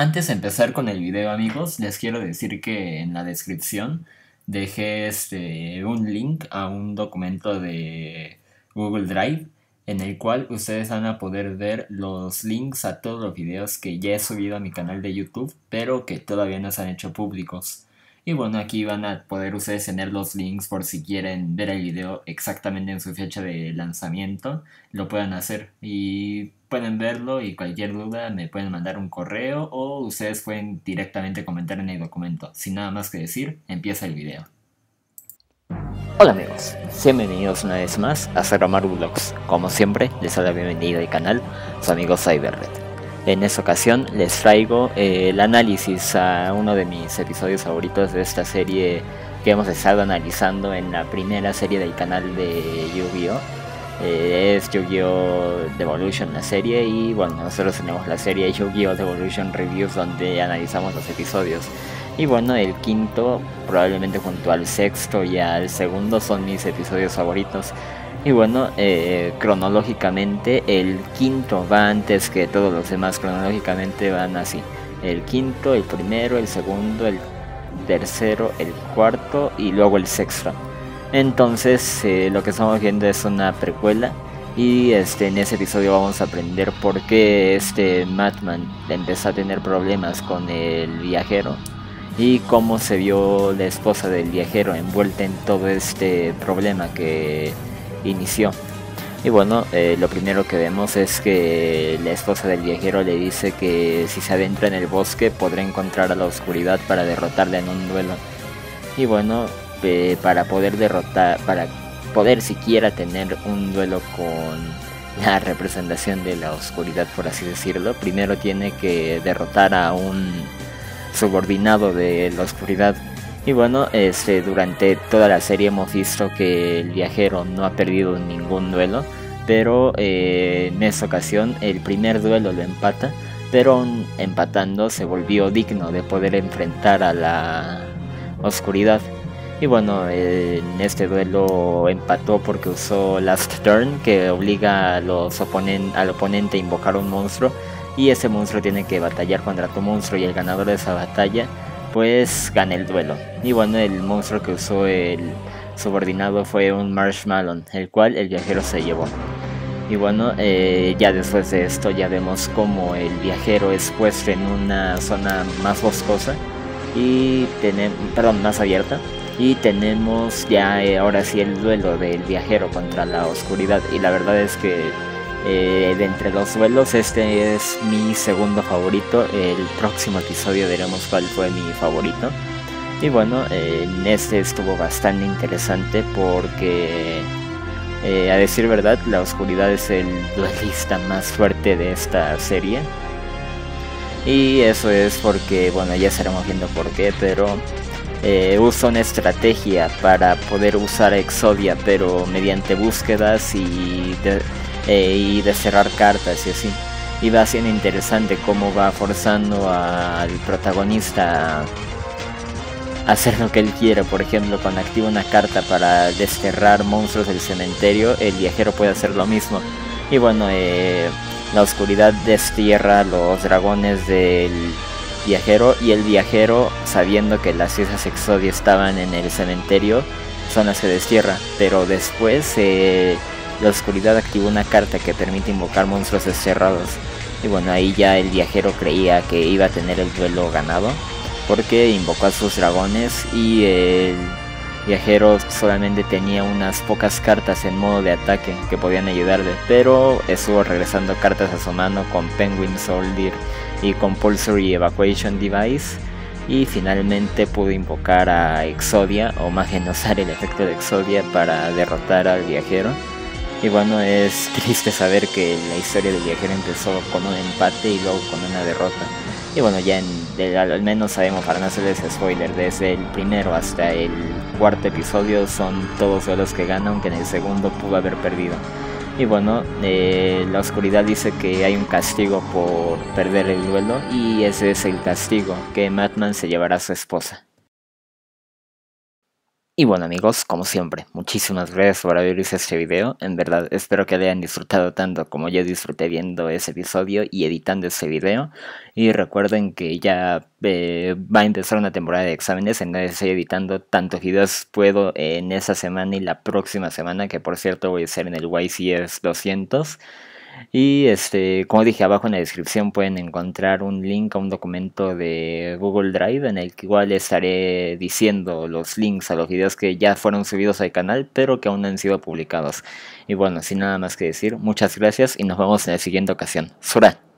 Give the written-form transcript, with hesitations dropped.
Antes de empezar con el video, amigos, les quiero decir que en la descripción dejé un link a un documento de Google Drive en el cual ustedes van a poder ver los links a todos los videos que ya he subido a mi canal de YouTube, pero que todavía no se han hecho públicos. Y bueno, aquí van a poder ustedes tener los links por si quieren ver el video exactamente en su fecha de lanzamiento, lo pueden hacer y pueden verlo, y cualquier duda me pueden mandar un correo o ustedes pueden directamente comentar en el documento. Sin nada más que decir, empieza el video. Hola amigos, sean bienvenidos una vez más a Saramaru Vlogs. Como siempre, les doy la bienvenida al canal, su amigo Cyberred. En esta ocasión les traigo el análisis a uno de mis episodios favoritos de esta serie que hemos estado analizando en la primera serie del canal de Yu-Gi-Oh! Es Yu-Gi-Oh! Devolution la serie, y bueno, nosotros tenemos la serie Yu-Gi-Oh! Devolution Reviews, donde analizamos los episodios. Y bueno, el quinto, probablemente junto al sexto y al segundo, son mis episodios favoritos. Y bueno, cronológicamente el quinto va antes que todos los demás, cronológicamente van así: el quinto, el primero, el segundo, el tercero, el cuarto y luego el sexto. Entonces lo que estamos viendo es una precuela, y en ese episodio vamos a aprender por qué Madman empezó a tener problemas con el viajero y cómo se vio la esposa del viajero envuelta en todo este problema que inició. Y bueno, lo primero que vemos es que la esposa del viajero le dice que si se adentra en el bosque podrá encontrar a la oscuridad para derrotarla en un duelo. Y bueno, para poder siquiera tener un duelo con la representación de la oscuridad, por así decirlo, primero tiene que derrotar a un subordinado de la oscuridad. Y bueno, durante toda la serie hemos visto que el viajero no ha perdido ningún duelo, pero en esta ocasión el primer duelo lo empata, pero empatando se volvió digno de poder enfrentar a la oscuridad. Y bueno, en este duelo empató porque usó Last Turn, que obliga al oponente a invocar un monstruo, y ese monstruo tiene que batallar contra tu monstruo, y el ganador de esa batalla pues gana el duelo. Y bueno, el monstruo que usó el subordinado fue un Marshmallow, el cual el viajero se llevó. Y bueno, ya después de esto ya vemos como el viajero es puesto en una zona más boscosa y más abierta, y tenemos ya ahora sí el duelo del viajero contra la oscuridad. Y la verdad es que de entre los duelos este es mi segundo favorito. El próximo episodio veremos cuál fue mi favorito. Y bueno, este estuvo bastante interesante porque a decir verdad, la oscuridad es el duelista más fuerte de esta serie. Y eso es porque, bueno, ya estaremos viendo por qué, pero usa una estrategia para poder usar a Exodia, pero mediante búsquedas y de cerrar cartas y así. Y va siendo interesante cómo va forzando al protagonista a hacer lo que él quiere. Por ejemplo, cuando activa una carta para desterrar monstruos del cementerio, el viajero puede hacer lo mismo. Y bueno, la oscuridad destierra a los dragones del viajero, y el viajero, sabiendo que las piezas Exodia estaban en el cementerio, son las que destierra. Pero después la oscuridad activó una carta que permite invocar monstruos desterrados. Y bueno, ahí ya el viajero creía que iba a tener el duelo ganado, porque invocó a sus dragones, y el viajero solamente tenía unas pocas cartas en modo de ataque que podían ayudarle, pero estuvo regresando cartas a su mano con Penguin Soldier y Compulsory Evacuation Device, y finalmente pudo invocar a Exodia, o más bien usar el efecto de Exodia para derrotar al viajero. Y bueno, es triste saber que la historia del viajero empezó con un empate y luego con una derrota. Y bueno, ya al menos sabemos, para no hacerles spoiler, desde el primero hasta el cuarto episodio son todos duelos que gana, aunque en el segundo pudo haber perdido. Y bueno, la oscuridad dice que hay un castigo por perder el duelo, y ese es el castigo, que Madman se llevará a su esposa. Y bueno amigos, como siempre, muchísimas gracias por haber visto este video. En verdad, espero que lo hayan disfrutado tanto como yo disfruté viendo ese episodio y editando ese video. Y recuerden que ya va a empezar una temporada de exámenes, entonces estoy editando tantos videos puedo en esa semana y la próxima semana, que por cierto voy a hacer en el YCS 200. Y como dije, abajo en la descripción pueden encontrar un link a un documento de Google Drive en el que igual estaré diciendo los links a los videos que ya fueron subidos al canal pero que aún no han sido publicados. Y bueno, sin nada más que decir, muchas gracias y nos vemos en la siguiente ocasión. Sura.